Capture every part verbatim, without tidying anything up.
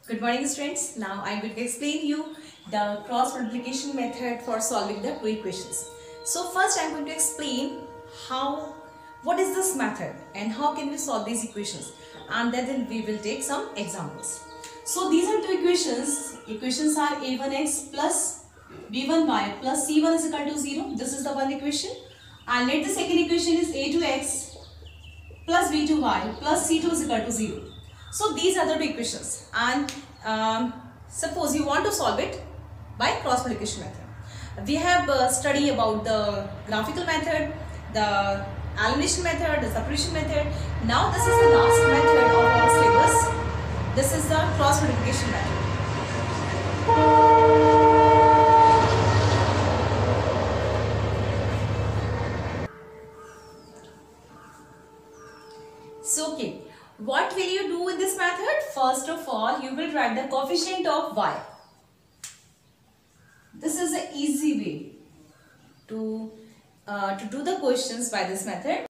Good morning students. Now I am going to explain you the cross multiplication method for solving the two equations. So first I am going to explain how, what is this method and how can we solve these equations, and then we will take some examples. So these are two equations. Equations are a one x plus b one y plus c one is equal to zero. This is the one equation, and let the second equation is a two x plus b two y plus c two is equal to zero. So these are the two equations, and um, suppose you want to solve it by cross multiplication method. We have uh, studied about the graphical method, the elimination method, the separation method. Now this is the last method of our syllabus. This is the cross multiplication method. So okay. What will you do in this method? First of all, you will write the coefficient of y. This is an easy way to, uh, to do the questions by this method.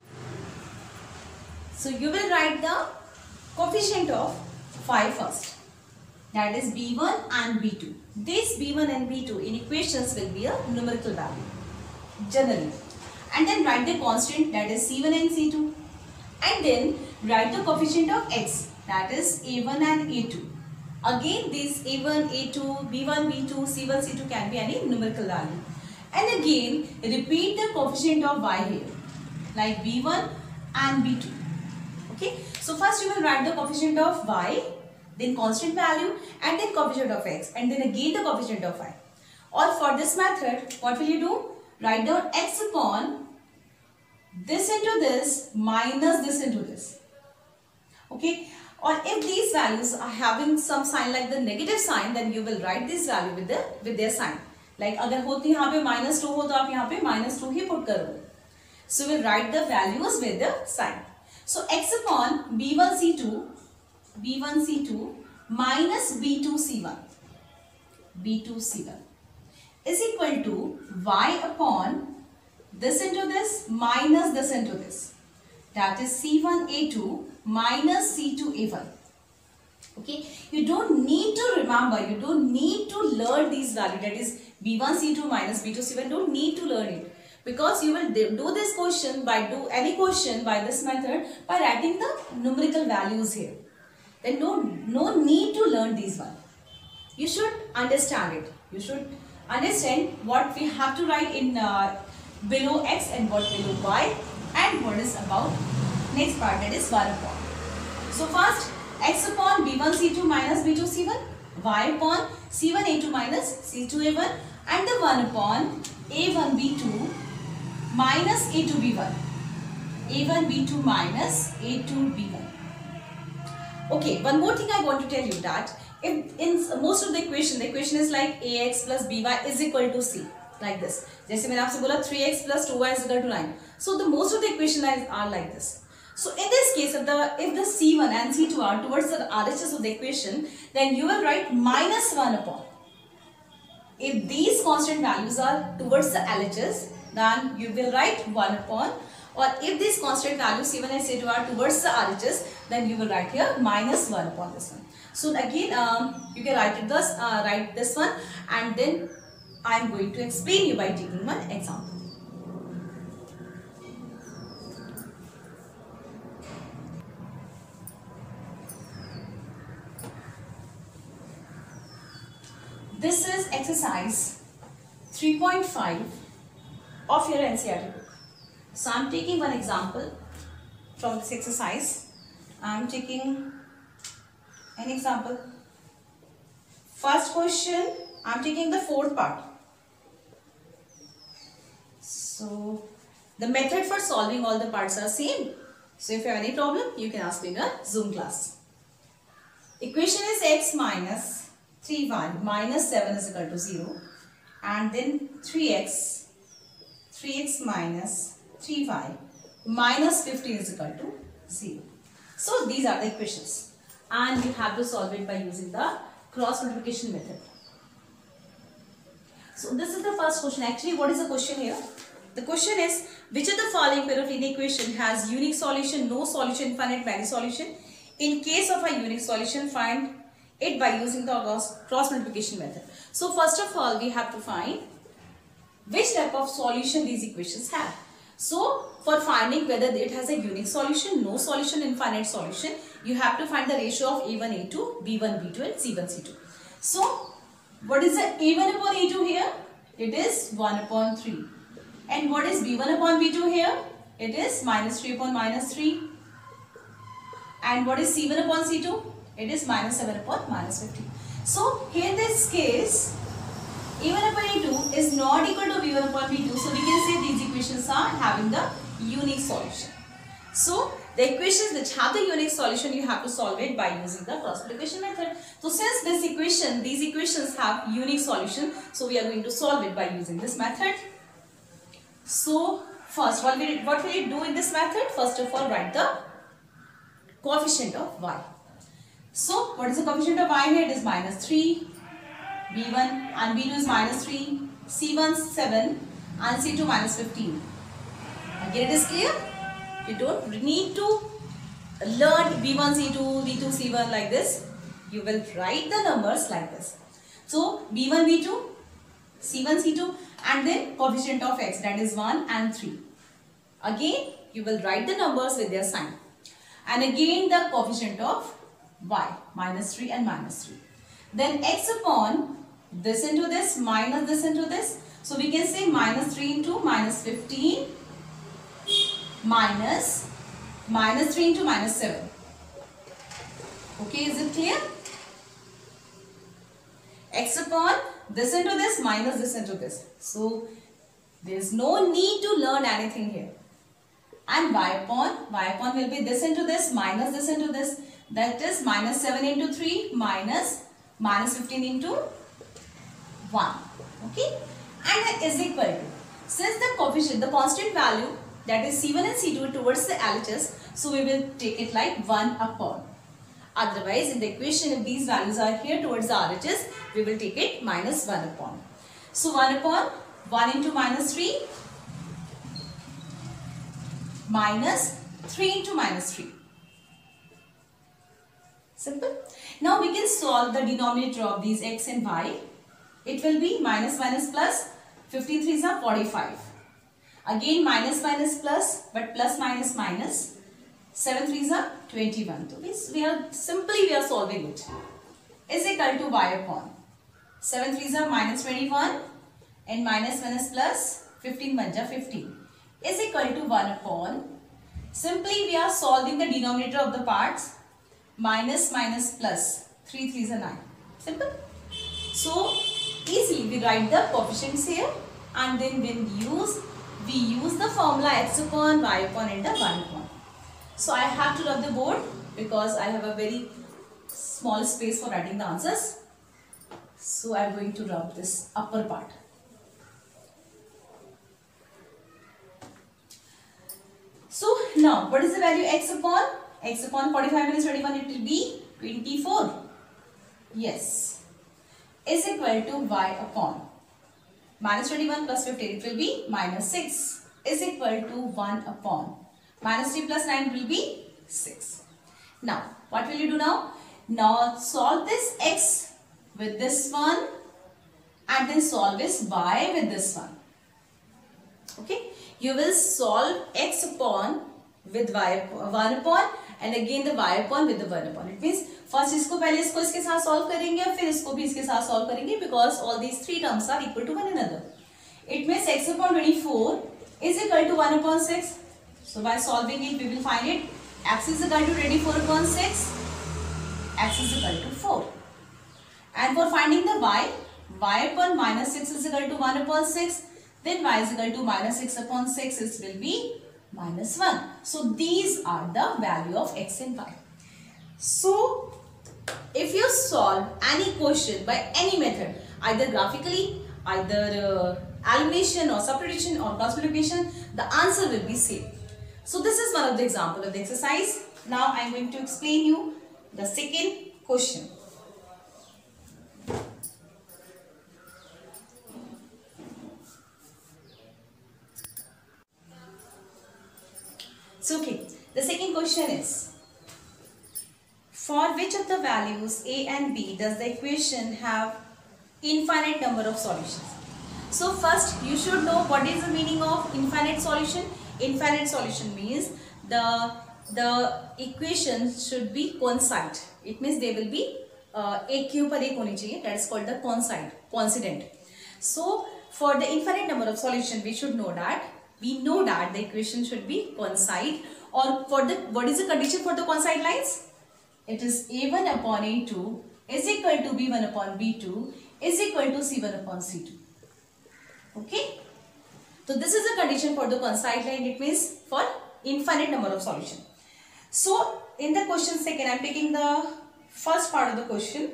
So you will write the coefficient of y first. That is b one and b two. This b one and b two in equations will be a numerical value generally. And then write the constant, that is c one and c two. And then write the coefficient of x, that is a one and a two. Again this a one, a two, b one, b two, c one, c two can be any numerical value. And again repeat the coefficient of y here, like b one and b two. Okay. So first you will write the coefficient of y, then constant value, and then coefficient of x, and then again the coefficient of y. Or for this method, what will you do? Write down x upon this into this minus this into this. Okay. Or if these values are having some sign like the negative sign, then you will write this value with the with their sign. Like अगर होती यहाँ पे minus two हो तो आप यहाँ पे minus two ही put करोगे. So we will write the values with the sign. So x upon b one c two, b one c two minus b two c one, b two c one is equal to y upon this into this minus this into this, that is c one a two minus c two a one. Okay, you don't need to remember, you don't need to learn these values, that is b one c two minus b two c one, don't need to learn it, because you will do this question by do any question by this method by writing the numerical values here. Then no no need to learn these ones. You should understand it. You should understand what we have to write in uh, below x and what below y, and what is about next part, that is one upon. So first x upon b one c two minus b two c one, y upon c one a two minus c two a one, and the one upon a one b two minus a two b one, a one b two minus a two b one. Okay, one more thing I want to tell you, that if in most of the equation, the equation is like ax plus by is equal to c, like this. जैसे मैंने आपसे बोला three x plus two y is equal to nine. So the most of the equation are like this. So in this case, if the if the c one and c two are towards the R H S of the equation, then you will write minus one upon. If these constant values are towards the L H S, then you will write one upon. Or if these constant values c one and c two are towards the R H S, then you will write here minus one upon this one. So again, um, you can write it thus, uh, write this one, and then I am going to explain you by taking one example. This is exercise three point five of your N C E R T book. So I am taking one example from this exercise. I am taking an example. First question, I am taking the fourth part. So the method for solving all the parts are same. So if you have any problem, you can ask me in a Zoom class. Equation is x minus three y minus seven is equal to zero, and then three x, three x minus three y minus fifteen is equal to zero. So these are the equations, and you have to solve it by using the cross multiplication method. So this is the first question. Actually, what is the question here? The question is, which of the following pair of linear equation has unique solution, no solution, infinite many solution? In case of a unique solution, find it by using the cross, cross multiplication method. So first of all, we have to find which type of solution these equations have. So for finding whether it has a unique solution, no solution, infinite solution, you have to find the ratio of A one, A two, B one, B two and C one, C two. So what is the A one upon A two here? It is one upon three. And what is B one upon B two here? It is minus three upon minus three. And what is C one upon C two? It is minus seven upon minus fifteen. So here in this case, A one upon A two is not equal to B one upon B two. So we can say these equations are having the unique solution. So the equations which have the unique solution, you have to solve it by using the cross multiplication method. So since this equation, these equations have unique solution, so we are going to solve it by using this method. So first, what will, what will you do in this method? First of all, write the coefficient of y. So what is the coefficient of y here? It is minus three, B one and B two is minus three, C one seven and C two minus fifteen. Again, it is clear? You don't need to learn B one C two, B two C one like this. You will write the numbers like this. So B one B two, C one C two and then coefficient of x, that is one and three. Again, you will write the numbers with their sign. And again the coefficient of y, minus three and minus three. Then x upon this into this minus this into this. So we can say minus three into minus fifteen minus minus three into minus seven. Okay, is it clear? X upon this into this minus this into this. So there is no need to learn anything here. And y upon, y upon will be this into this minus this into this. That is minus seven into three minus minus fifteen into one. Okay. And is equal to, since the coefficient, the constant value, that is C one and C two towards the L H S, so we will take it like one upon. Otherwise, in the equation, if these values are here towards the R H S, we will take it minus one upon. So one upon one into minus three minus three into minus three. Simple. Now we can solve the denominator of these x and y. It will be minus minus plus, fifteen threes are forty-five. Again minus minus plus, but plus minus minus, seven threes are twenty-one. So this we are simply we are solving it. Is equal to y upon seven threes are minus twenty-one and minus minus plus fifteen manja fifteen is equal to one upon. Simply we are solving the denominator of the parts. Minus minus plus, three threes are nine. Simple. So easily we write the coefficients here and then when we use we use the formula x upon y upon and the one upon. So I have to rub the board because I have a very small space for writing the answers. So I am going to rub this upper part. So now what is the value x upon? X upon forty-five minus twenty-one, it will be twenty-four. Yes. Is equal to y upon minus twenty-one plus fifteen, it will be minus six. Is equal to one upon minus three plus nine will be six. Now, what will you do now? Now, solve this x with this one and then solve this y with this one. Okay. You will solve x upon with y one upon and again the y upon with the one upon. It means first इसको पहले इसको इसके साथ solve करेंगे फिर इसको भी इसके साथ solve करेंगे because all these three terms are equal to one another. It means x upon twenty-four is equal to one upon six. So by solving it we will find it x is equal to twenty-four upon six, x is equal to four. And for finding the y, y upon minus six is equal to one upon six. Then y is equal to minus six upon six, it will be minus one. So these are the value of x and y. So if you solve any question by any method, either graphically, either uh, elimination or substitution or cross multiplication, the answer will be same. So this is one of the example of the exercise. Now I am going to explain you the second question. So okay, the second question is For which of the values a and b does the equation have infinite number of solutions? So first you should know what is the meaning of infinite solution. Infinite solution means the the equation should be coincident. It means they will be uh, एक के ऊपर एक होनी चाहिए. That is called the coincident. Coincident. So for the infinite number of solution, we should know that we know that the equation should be coincident. Or for the what is the condition for the coincident lines? It is a one upon a two is equal to b one upon b two is equal to c one upon c two. Okay. So this is the condition for the coincident line. It means for infinite number of solution. So in the question second, I am taking the first part of the question.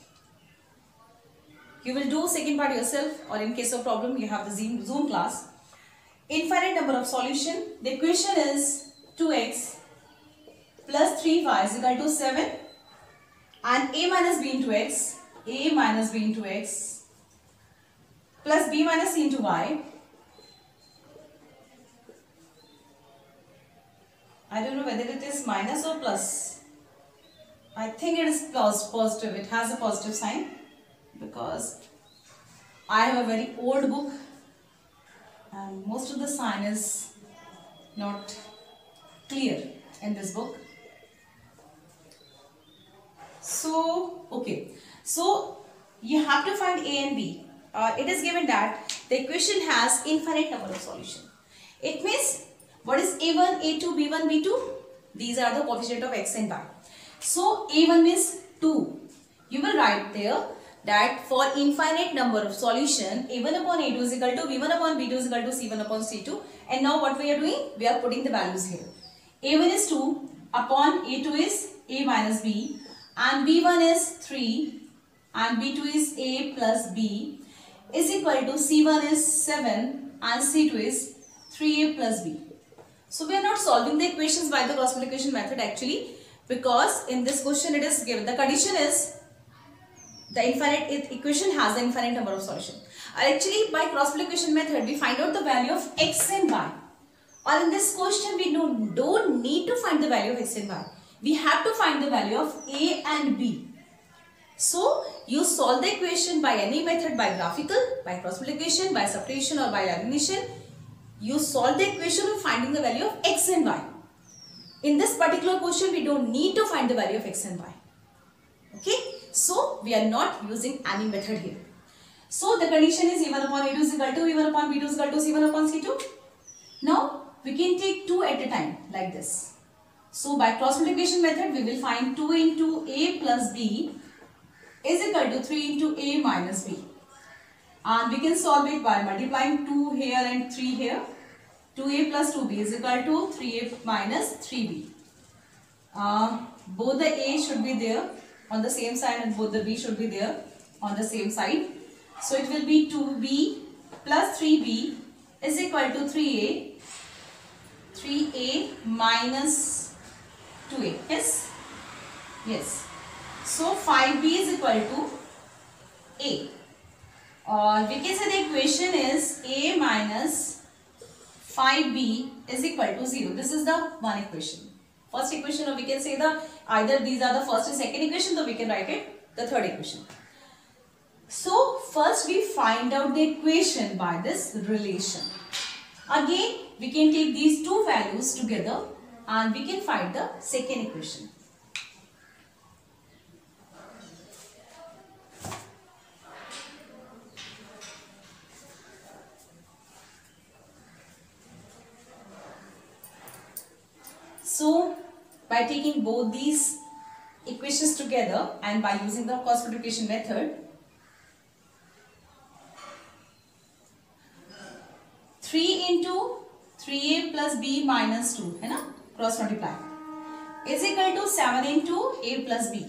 You will do second part yourself, or in case of problem you have the Zoom, Zoom class. Infinite number of solution. The equation is two x plus three y is equal to seven, and a minus b into x, a minus b into x plus b minus c into y. I don't know whether it is minus or plus. I think it is plus positive. It has a positive sign because I have a very old book and most of the sign is not clear in this book. So, okay. So, you have to find a and b. Uh, it is given that the equation has infinite number of solution. It means what is a one, a two, b one, b two? These are the coefficient of x and y. So, a one means two. You will write there that for infinite number of solution, a one upon a two is equal to b one upon b two is equal to c one upon c two. And now what we are doing? We are putting the values here. a one is two upon a two is a minus b, and b one is three and b two is a plus b is equal to c one is seven and c two is three a plus b. So we are not solving the equations by the cross multiplication method actually, because in this question it is given the condition is the infinite equation has the infinite number of solution. Actually by cross multiplication method we find out the value of x and y. Or in this question we don't, don't need to find the value of x and y. We have to find the value of a and b. So you solve the equation by any method, by graphical, by cross multiplication, by subtraction or by elimination. You solve the equation of finding the value of x and y. In this particular question we don't need to find the value of x and y. Okay. So we are not using any method here. So the condition is a one upon a two is equal to b one upon b two is equal to c one upon c two. Now we can take two at a time like this. So by cross multiplication method we will find two into a plus b is equal to three into a minus b. And we can solve it by multiplying two here and three here. two a plus two b is equal to three a minus three b. Uh, both the a should be there on the same side and both the b should be there on the same side. So it will be two b plus three b is equal to three a. three a minus two a. Yes? Yes. So five b is equal to a. Or we can say the equation is a minus five b is equal to zero. This is the one equation. First equation, or we can say the either these are the first and second equation, so we can write it the third equation. So first we find out the equation by this relation. Again we can take these two values together and we can find the second equation. So by taking both these equations together and by using the cross multiplication method, three into three a plus b minus two, है ना, cross multiply, is equal to seven into a plus b.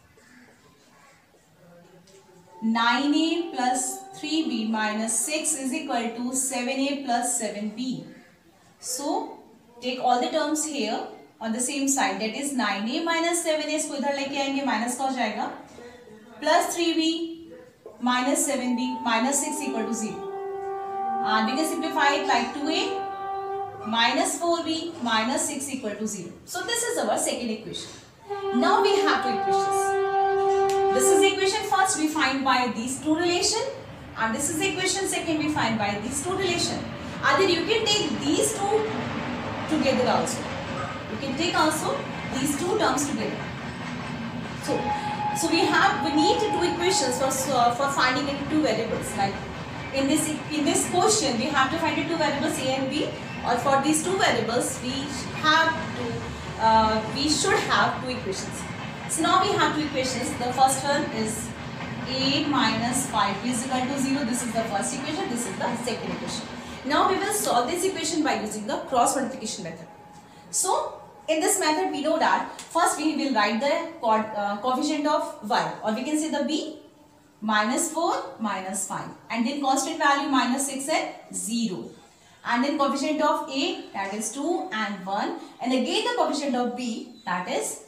nine a plus three b minus six is equal to seven a plus seven b. So take all the terms here on the same side, that is nine a minus seven a इसको इधर लेके आएंगे, minus का हो जाएगा, plus three b minus seven b minus six equal to zero. And we can simplify it like two a minus four b minus six equal to zero. So this is our second equation. Now we have two equations. This is the equation first we find by these two relation, and this is the equation second we find by these two relation. Either you can take these two together also. You can take also these two terms together. So, so we have we need two equations for uh, for finding in two variables. Like in this in this question we have to find the two variables a and b. Or for these two variables we have to uh, we should have two equations. So now we have two equations. The first one is a minus five b is equal to zero. This is the first equation. This is the second equation. Now we will solve this equation by using the cross multiplication method. So in this method we know that first we will write the co uh, coefficient of y, or we can say the b, minus four minus five, and then constant value minus six and zero. And then coefficient of a, that is two and one, and again the coefficient of b, that is,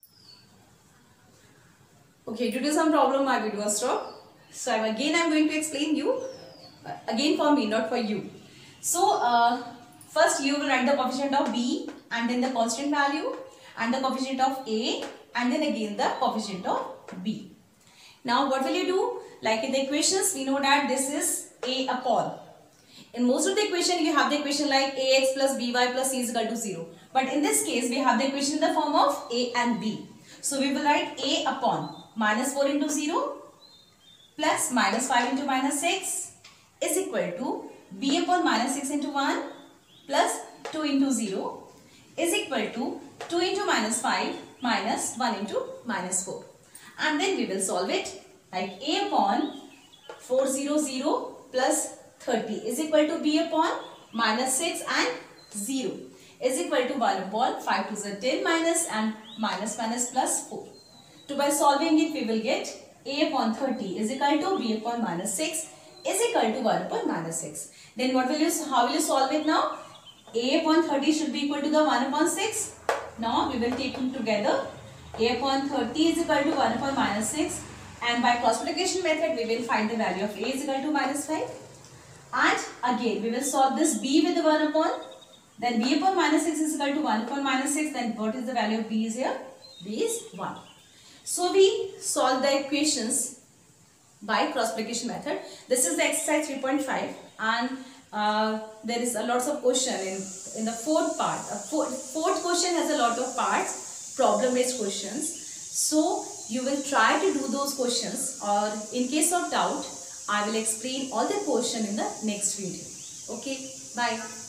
okay, due to some problem my video was stopped. So I'm, again I am going to explain you, uh, again for me, not for you. So uh, first you will write the coefficient of b, and then the constant value, and the coefficient of a, and then again the coefficient of b. Now what will you do? Like in the equations we know that this is a upon. In most of the equation you have the equation like ax plus by plus c is equal to zero. But in this case we have the equation in the form of a and b. So we will write a upon minus four into zero plus minus five into minus six is equal to b upon minus six into one plus two into zero is equal to two into minus five minus one into minus four. And then we will solve it like a upon four hundred plus thirty is equal to b upon minus six and zero is equal to one upon five to the ten minus and minus minus plus four. So by solving it we will get a upon thirty is equal to b upon minus six is equal to one upon minus six. Then what will you, how will you solve it now? A upon thirty should be equal to the one upon six. Now we will take them together. A upon thirty is equal to one upon minus six, and by cross multiplication method we will find the value of a is equal to minus five. And again we will solve this b with the one upon, then b upon minus six is equal to one upon minus six, then what is the value of b is here? B is one. So we solve the equations by cross multiplication method. This is the exercise three point five, and uh, there is a lots of question in, in the fourth part. A fourth, fourth question has a lot of parts, problem based questions. So you will try to do those questions, or in case of doubt I will explain all the question in the next video. Okay, bye.